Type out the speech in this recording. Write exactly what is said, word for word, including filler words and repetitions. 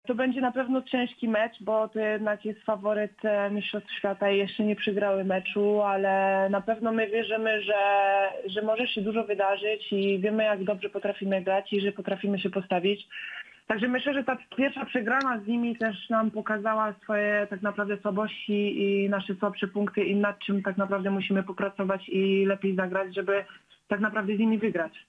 to będzie na pewno ciężki mecz, bo to jednak jest faworyt e, Mistrzostw Świata i jeszcze nie przegrały meczu, ale na pewno my wierzymy, że, że może się dużo wydarzyć i wiemy, jak dobrze potrafimy grać i że potrafimy się postawić. Także myślę, że ta pierwsza przegrana z nimi też nam pokazała swoje tak naprawdę słabości i nasze słabsze punkty i nad czym tak naprawdę musimy popracować i lepiej zagrać, żeby tak naprawdę z nimi wygrać.